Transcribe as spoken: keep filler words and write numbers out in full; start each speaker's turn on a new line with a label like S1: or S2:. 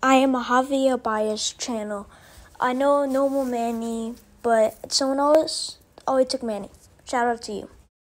S1: I am a Javier Bàez channel. I know no more Manny, but someone else always took Manny. Shout out to you.